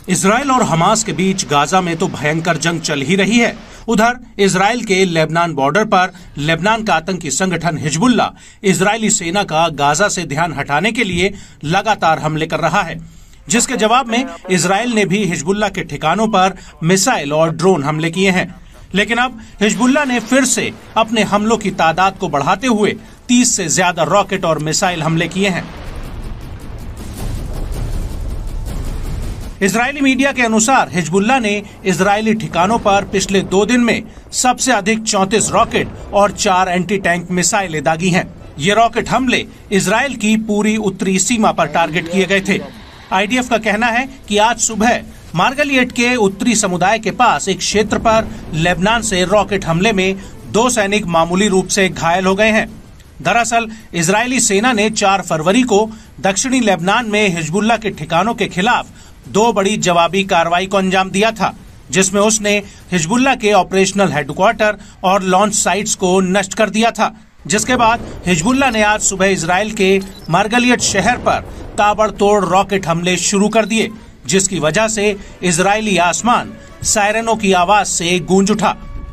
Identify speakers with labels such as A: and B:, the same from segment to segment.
A: Israel और Hamas के बीच Gaza में तो भयंकर जंग चल ही रही है। उधर इजराइल के लेबनान बॉर्डर पर लेबनान का आतंकी संगठन हिजबुल्ला इजरायली सेना का गाजा से ध्यान हटाने के लिए लगातार हमले कर रहा है, जिसके जवाब में इजराइल ने भी हिजबुल्ला के ठिकानों पर मिसाइल और ड्रोन हमले किए हैं। लेकिन अब हिजबुल्ला ने फिर से अपने हमलों की तादाद को बढ़ाते हुए 30 से ज्यादा रॉकेट और मिसाइल हमले किए हैं। इजरायली मीडिया के अनुसार हिजबुल्ला ने इजरायली ठिकानों पर पिछले 2 दिन में सबसे अधिक 34 रॉकेट और 4 एंटी टैंक मिसाइलें दागी हैं। ये रॉकेट हमले इजराइल की पूरी उत्तरी सीमा पर टारगेट किए गए थे। आईडीएफ का कहना है कि आज सुबह मार्गलिएट के उत्तरी समुदाय के पास एक क्षेत्र पर लेबनान से रॉकेट हमले में 2 सैनिक मामूली रूप से घायल हो गए हैं। दरअसल इजरायली सेना ने 4 फरवरी को दक्षिणी लेबनान में हिजबुल्ला के ठिकानों के खिलाफ 2 बड़ी जवाबी कार्रवाई को अंजाम दिया था, जिसमें उसने हिजबुल्ला के ऑपरेशनल हेडक्वार्टर और लॉन्च साइट्स को नष्ट कर दिया था। जिसके बाद हिजबुल्ला ने आज सुबह इजराइल के मार्गलिएट शहर पर ताबड़तोड़ रॉकेट हमले शुरू कर दिए, जिसकी वजह से इजरायली आसमान सायरनों की आवाज से गूंज उठा।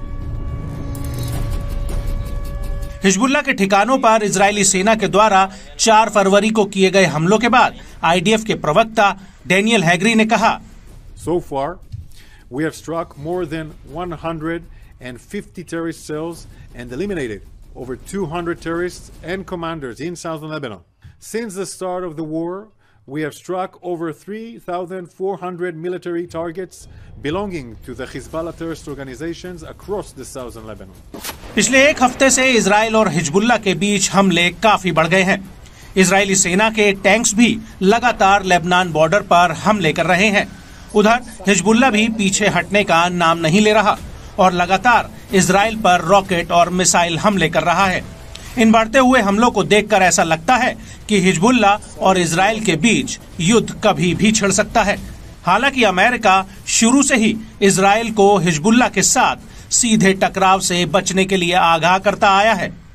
A: हिजबुल्ला के ठिकानों पर इजरायली सेना के द्वारा 4 फरवरी को किए गए हमलों के बाद आईडीएफ के प्रवक्ता डैनियल हैगरी ने कहा,
B: So far, we have struck more than 150 terrorist cells and eliminated over 200 terrorists and commanders in southern Lebanon. Since the start of the war, we have struck over 3,400 military targets belonging to the Hezbollah terrorist organizations across the southern Lebanon.
A: पिछले 1 हफ्ते से Israel और Hezbollah के बीच हमले काफी बढ़ गए हैं। इजरायली सेना के टैंक्स भी लगातार लेबनान बॉर्डर पर हमले कर रहे हैं। उधर हिजबुल्ला भी पीछे हटने का नाम नहीं ले रहा और लगातार इजराइल पर रॉकेट और मिसाइल हमले कर रहा है। इन बढ़ते हुए हमलों को देखकर ऐसा लगता है कि हिजबुल्ला और इजराइल के बीच युद्ध कभी भी छिड़ सकता है। हालांकि अमेरिका शुरू से ही इजराइल को हिजबुल्ला के साथ सीधे टकराव से बचने के लिए आगाह करता आया है।